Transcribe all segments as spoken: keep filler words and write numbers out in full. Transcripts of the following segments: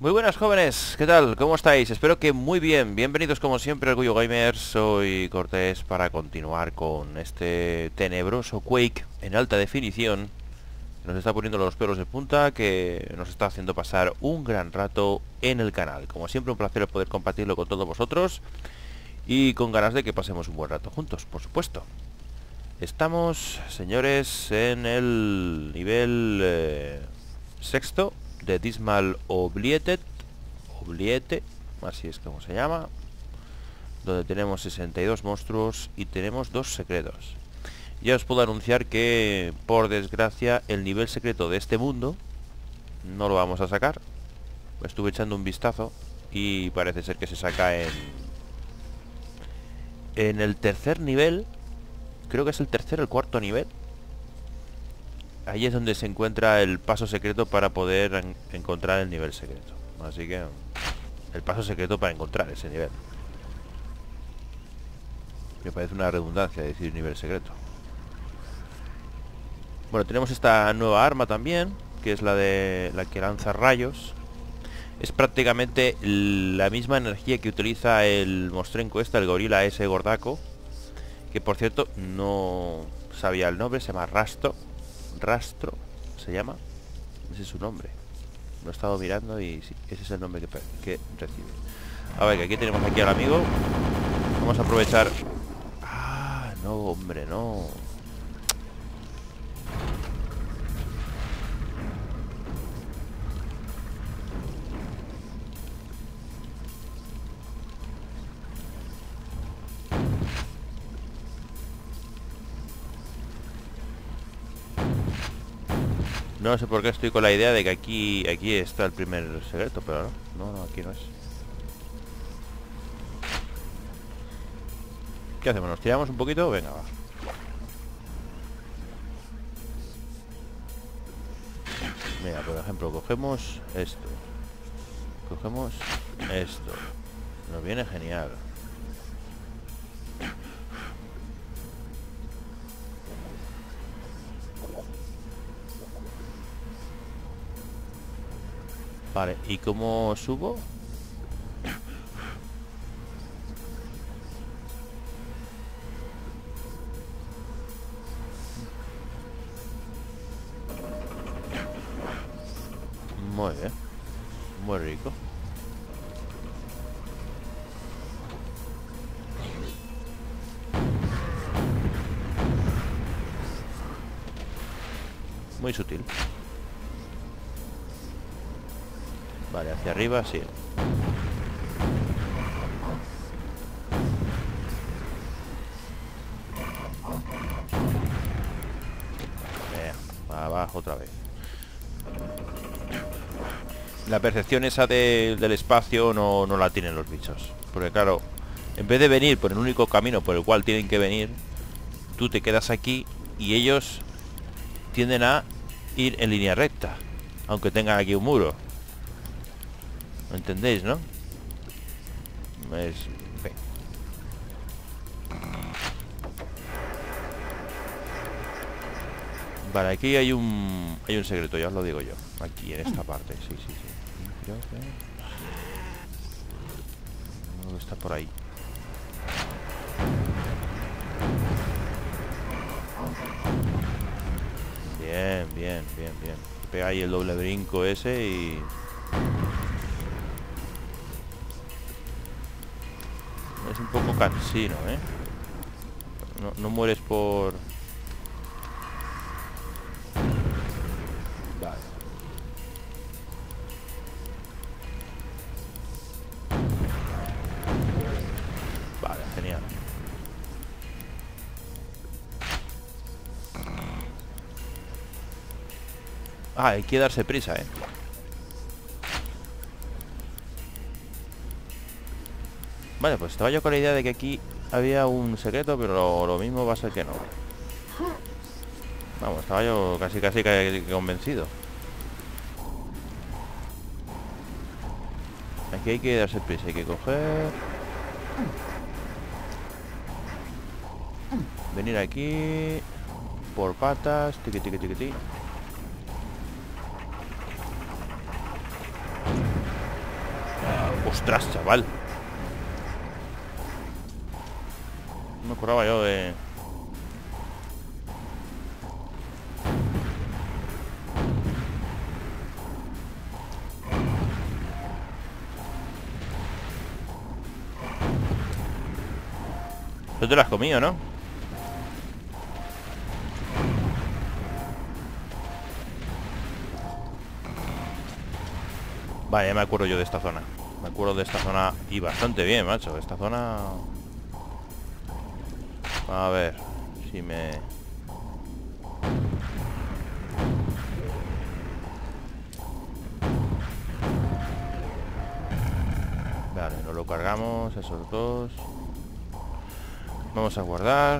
Muy buenas jóvenes, ¿qué tal? ¿Cómo estáis? Espero que muy bien. Bienvenidos como siempre al Orgullo Gamer. Soy Cortés para continuar con este tenebroso Quake en alta definición. Nos está poniendo los pelos de punta, que nos está haciendo pasar un gran rato en el canal. Como siempre, un placer poder compartirlo con todos vosotros y con ganas de que pasemos un buen rato juntos, por supuesto. Estamos, señores, en el nivel eh, sexto de Dismal Obliette, Obliette, así es como se llama, donde tenemos sesenta y dos monstruos y tenemos dos secretos. Ya os puedo anunciar que, por desgracia, el nivel secreto de este mundo no lo vamos a sacar. Estuve echando un vistazo y parece ser que se saca en en el tercer nivel. Creo que es el tercer o el cuarto nivel. Ahí es donde se encuentra el paso secreto para poder en encontrar el nivel secreto. Así que el paso secreto para encontrar ese nivel. Me parece una redundancia decir nivel secreto. Bueno, tenemos esta nueva arma también, que es la de la que lanza rayos. Es prácticamente la misma energía que utiliza el monstrenco este, el gorila ese gordaco. Que por cierto, no sabía el nombre, se llama Rastro. Rastro, se llama. Ese es su nombre. Lo he estado mirando y sí, ese es el nombre que, que recibe. A ver, que aquí tenemos aquí al amigo. Vamos a aprovechar. Ah, no, hombre, no. No sé por qué estoy con la idea de que aquí aquí está el primer secreto, pero no, no, no, aquí no es. ¿Qué hacemos? ¿Nos tiramos un poquito? Venga, va. Mira, por ejemplo, cogemos esto. Cogemos esto. Nos viene genial. Vale, ¿y cómo subo? Muy bien. Muy rico. Muy sutil. Vale, hacia arriba, sí. Venga, abajo otra vez. La percepción esa de, del espacio no, no la tienen los bichos. Porque claro, en vez de venir por el único camino por el cual tienen que venir, tú te quedas aquí y ellos tienden a ir en línea recta, aunque tengan aquí un muro. ¿Lo entendéis, no? Es... Vale, aquí hay un hay un secreto, ya os lo digo yo. Aquí en esta parte, sí, sí, sí. Creo que... No, está por ahí. Bien, bien, bien, bien. Pega ahí el doble brinco ese y... Es un poco cansino, ¿eh? No, no mueres por... Vale. Vale, genial. Ah, hay que darse prisa, ¿eh? Vale, pues estaba yo con la idea de que aquí había un secreto, pero lo, lo mismo va a ser que no. Vamos, estaba yo casi casi que convencido. Aquí hay que darse prisa, hay que coger... Venir aquí... Por patas, tiqui tiqui tiqui tiqui. Ostras, chaval. No me acordaba yo de... Tú te lo has comido, ¿no? Vale, ya me acuerdo yo de esta zona. Me acuerdo de esta zona y bastante bien, macho. Esta zona... A ver si me... Vale, nos lo cargamos, esos dos. Vamos a guardar.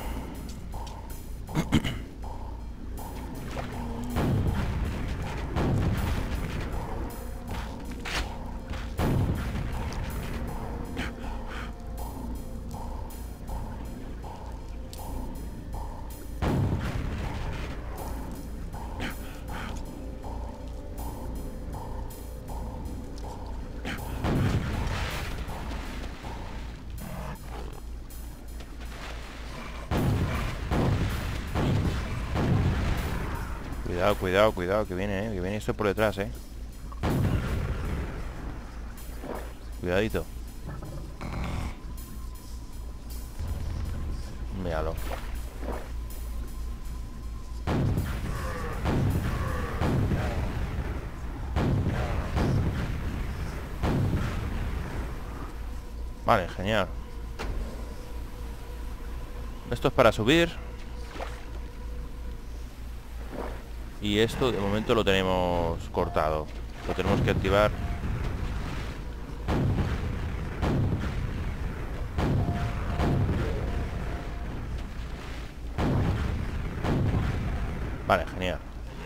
Cuidado, cuidado, cuidado, que viene, eh, que viene esto por detrás, eh. Cuidadito. Míralo. Vale, genial. Esto es para subir. Y esto de momento lo tenemos cortado. Lo tenemos que activar. Vale, genial.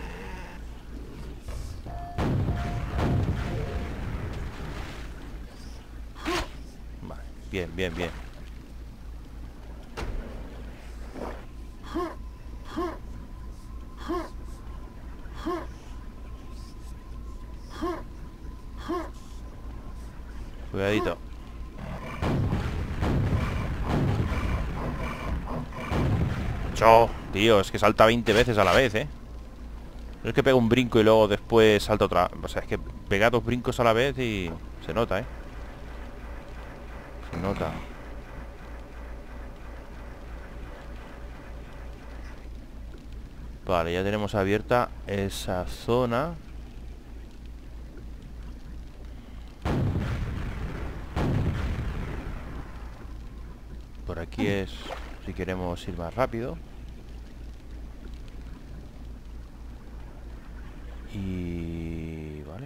Vale, bien, bien, bien. Cuidadito. Cho, tío, es que salta veinte veces a la vez, ¿eh? No es que pega un brinco y luego después salta otra. O sea, es que pega dos brincos a la vez y se nota, ¿eh? Se nota. Vale, ya tenemos abierta esa zona. Por aquí es si queremos ir más rápido. Y... vale.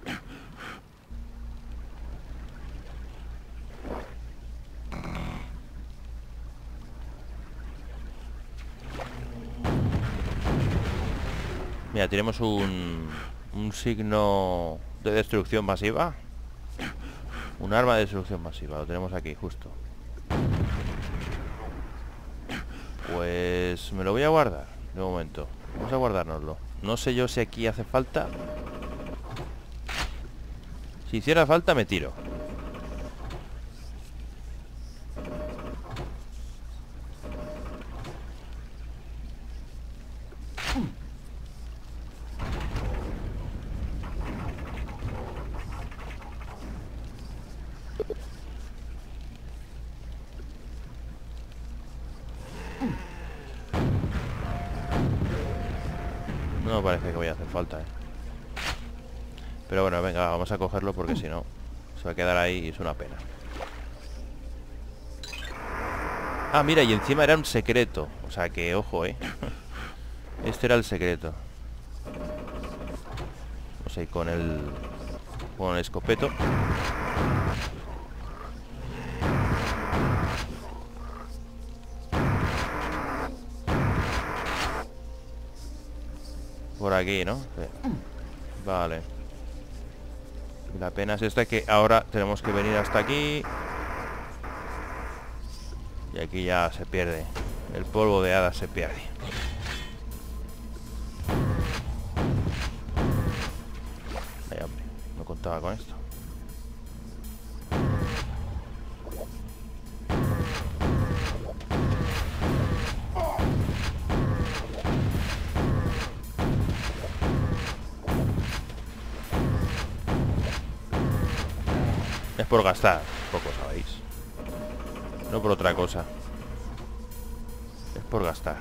Mira, tenemos un, un signo de destrucción masiva. Un arma de destrucción masiva. Lo tenemos aquí, justo. Pues me lo voy a guardar de momento. Vamos a guardárnoslo. No sé yo si aquí hace falta. Si hiciera falta me tiro. No parece que vaya a hacer falta, ¿eh? Pero bueno, venga, vamos a cogerlo porque si no se va a quedar ahí y es una pena. Ah, mira, y encima era un secreto. O sea que, ojo, ¿eh? Este era el secreto. No sé, con el... con el escopeto. Por aquí, ¿no? Sí. Vale. La pena es esta, que ahora tenemos que venir hasta aquí. Y aquí ya se pierde. El polvo de hadas se pierde. Ay, hombre, no contaba con esto. Es por gastar, poco sabéis. No por otra cosa. Es por gastar.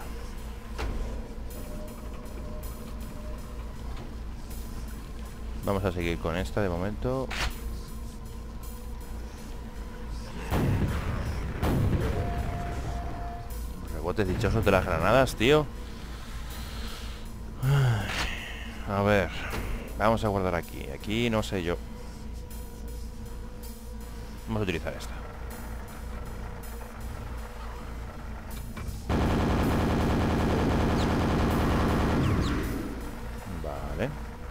Vamos a seguir con esta de momento. Rebotes dichosos de las granadas, tío. A ver. Vamos a guardar aquí. Aquí no sé yo. Vamos a utilizar esta. Vale.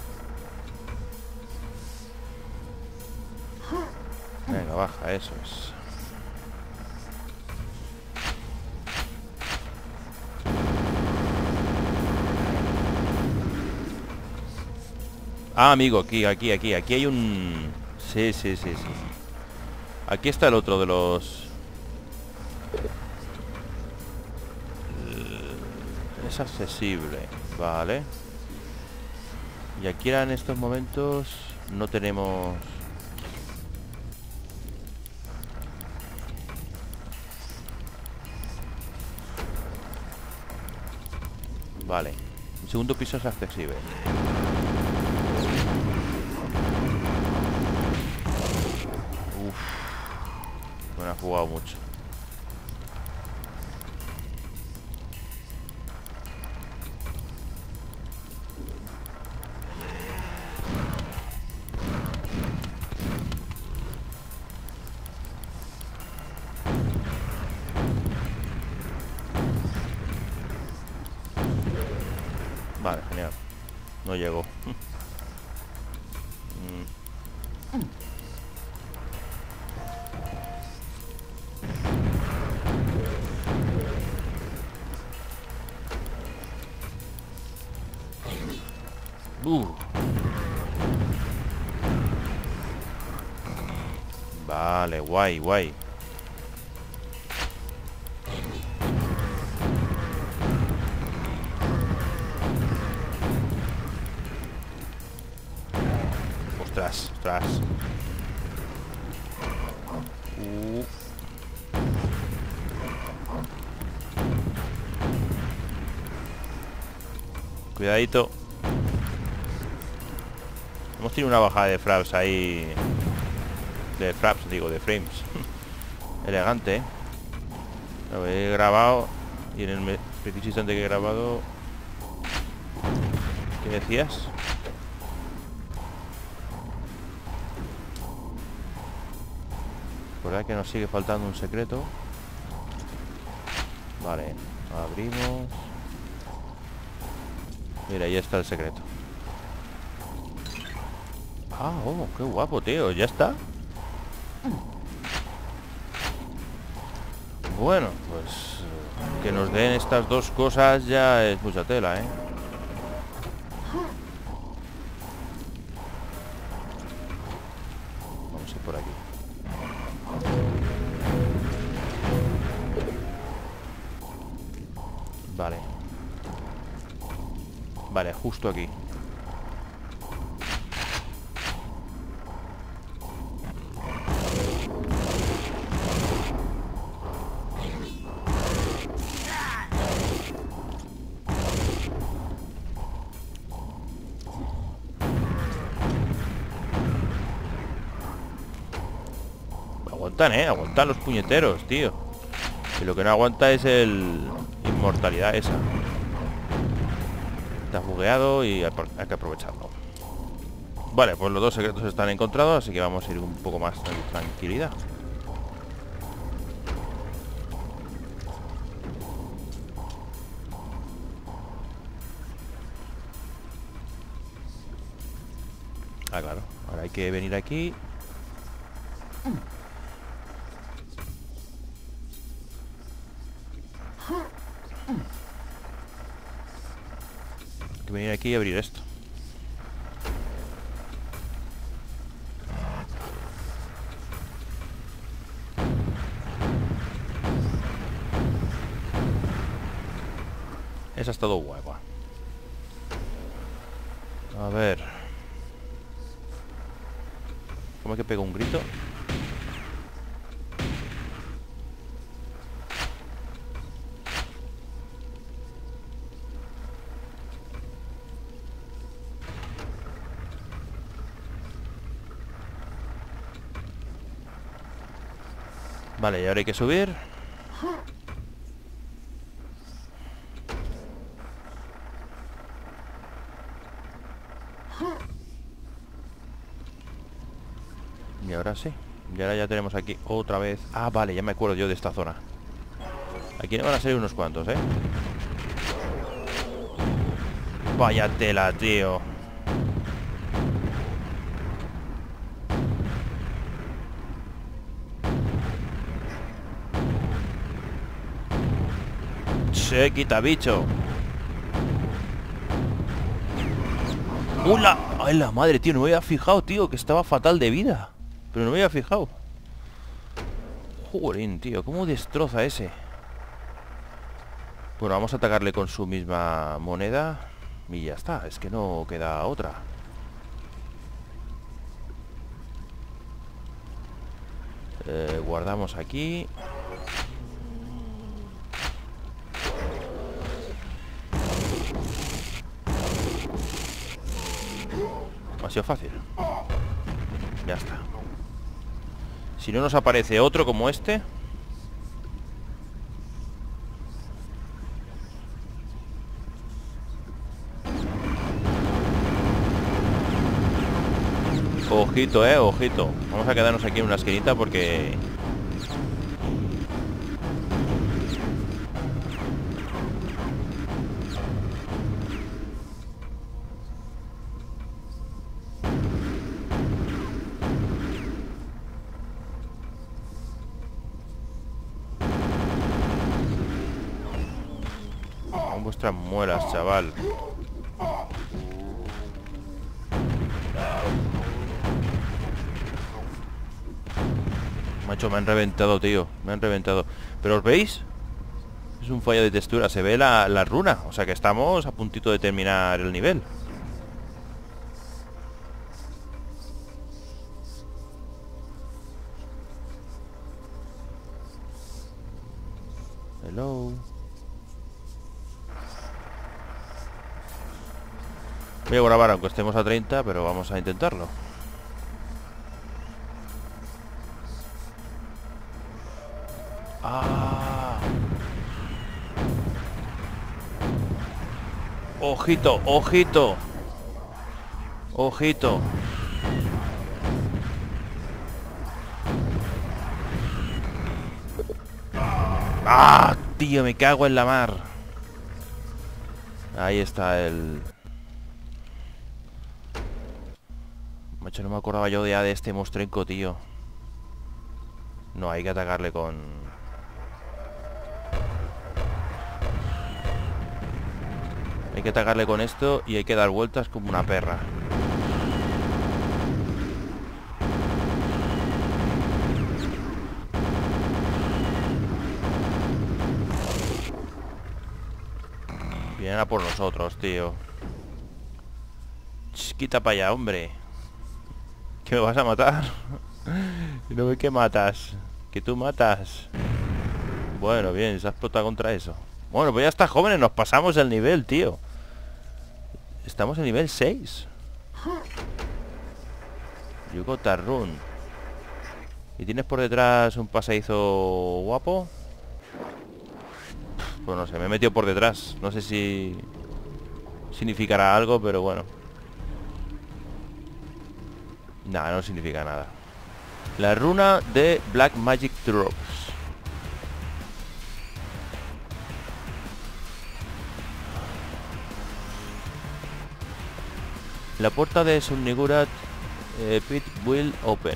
Venga, baja, eso es. Ah, amigo, aquí, aquí, aquí, aquí hay un... Sí, sí, sí, sí. Aquí está el otro de los... Es accesible, vale. Y aquí en estos momentos no tenemos... Vale. El segundo piso es accesible. Uf. Me ha jugado mucho. Vale, genial. No llegó. Uh. Vale, guay, guay. Ostras, ostras. Uh. Cuidadito. Hemos tenido una bajada de fraps ahí. De fraps, digo, de frames. Elegante, ¿eh? Lo he grabado. Y en el preciso instante que he grabado... ¿Qué decías? Por ahí que nos sigue faltando un secreto. Vale, abrimos. Mira, ahí está el secreto. Ah, oh, qué guapo, tío. Ya está. Bueno, pues que nos den estas dos cosas ya es mucha tela, ¿eh? Vamos a ir por aquí. Vale. Vale, justo aquí. Aguantan, eh, aguantan los puñeteros, tío. Y lo que no aguanta es el... Inmortalidad esa. Está bugueado y hay que aprovecharlo. Vale, pues los dos secretos están encontrados, así que vamos a ir un poco más en tranquilidad. Ah, claro. Ahora hay que venir aquí. Hay que venir aquí y abrir esto. Esa es todo guapa. A ver. ¿Cómo es que pego un grito? Vale, y ahora hay que subir. Y ahora sí. Y ahora ya tenemos aquí otra vez. Ah, vale, ya me acuerdo yo de esta zona. Aquí no van a salir unos cuantos, ¿eh? Vaya tela, tío. Se quita, bicho. ¡Hola! ¡Ay, la madre, tío! No me había fijado, tío, que estaba fatal de vida. Pero no me había fijado. Joder, tío, ¿cómo destroza ese? Bueno, vamos a atacarle con su misma moneda. Y ya está, es que no queda otra. eh, Guardamos aquí. Ha sido fácil. Ya está. Si no nos aparece otro como este. Ojito, eh, ojito. Vamos a quedarnos aquí en una esquinita porque... Con vuestras muelas, chaval. Macho, me han reventado, tío. Me han reventado. ¿Pero os veis? Es un fallo de textura. Se ve la, la runa. O sea que estamos a puntito de terminar el nivel. Hello. Voy a grabar aunque estemos a treinta, pero vamos a intentarlo. Ah. Ojito, ojito. Ojito. Ah, tío, me cago en la mar. Ahí está el... Macho, no me acordaba yo ya de este monstrenco, tío. No, hay que atacarle con... Hay que atacarle con esto y hay que dar vueltas como una perra. Vienen a por nosotros, tío. Ch, quita para allá, hombre. ¿Que me vas a matar? No ve que matas. Que tú matas. Bueno, bien, se ha explotado contra eso. Bueno, pues ya está, jóvenes, nos pasamos el nivel, tío. Estamos en nivel seis. You got a run. ¿Y tienes por detrás un pasadizo guapo? Pues no sé, me he metido por detrás. No sé si significará algo, pero bueno. Nada, no significa nada. La runa de Black Magic Drops. La puerta de Sunnigurat eh, Pit will open.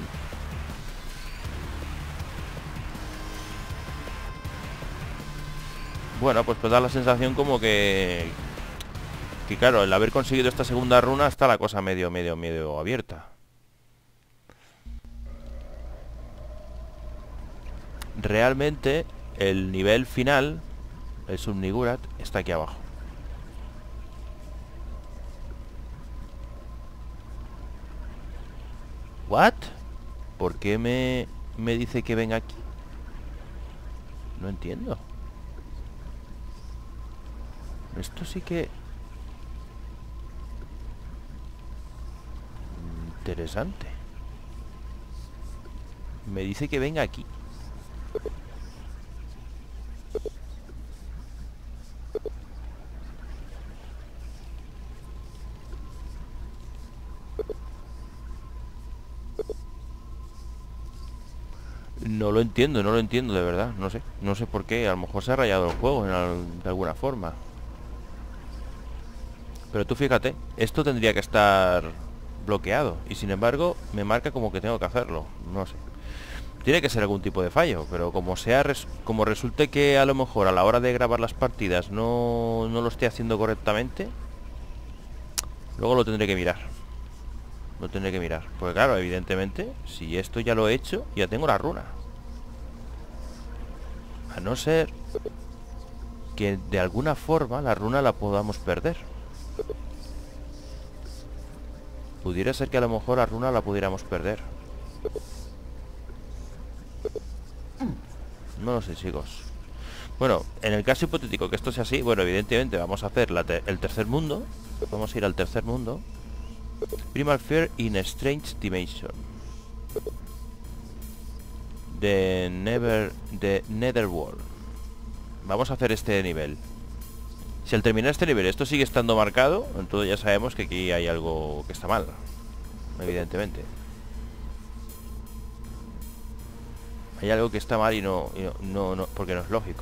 Bueno, pues pues da la sensación como que... Que claro, el haber conseguido esta segunda runa está la cosa medio, medio, medio abierta. Realmente el nivel final, el Sunnigurat, está aquí abajo. ¿What? ¿Por qué me, me dice que venga aquí? No entiendo. Esto sí que... Interesante. Me dice que venga aquí. No lo entiendo, no lo entiendo de verdad. No sé, no sé por qué. A lo mejor se ha rayado el juego en al- de alguna forma. Pero tú fíjate, esto tendría que estar bloqueado. Y sin embargo, me marca como que tengo que hacerlo. No sé. Tiene que ser algún tipo de fallo. Pero como sea res- como resulte que a lo mejor a la hora de grabar las partidas no, no lo esté haciendo correctamente, luego lo tendré que mirar. Lo tendré que mirar. Porque claro, evidentemente, si esto ya lo he hecho, ya tengo la runa. A no ser que de alguna forma la runa la podamos perder. Pudiera ser que a lo mejor la runa la pudiéramos perder. No lo sé, chicos. Bueno, en el caso hipotético que esto sea así, bueno, evidentemente vamos a hacer la te- el tercer mundo. Vamos a ir al tercer mundo. Primal Fear in a Strange Dimension. The Never... The Netherworld. Vamos a hacer este nivel. Si al terminar este nivel esto sigue estando marcado, entonces ya sabemos que aquí hay algo que está mal. Evidentemente. Hay algo que está mal y no, y no, no, no, porque no es lógico.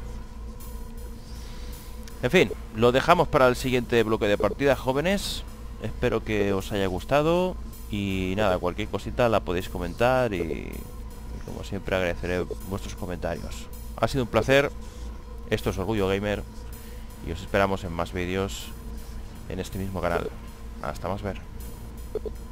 En fin, lo dejamos para el siguiente bloque de partida, jóvenes. Espero que os haya gustado. Y nada, cualquier cosita la podéis comentar y, y como siempre agradeceré vuestros comentarios. Ha sido un placer. Esto es Orgullo Gamer. Y os esperamos en más vídeos en este mismo canal. Hasta más ver.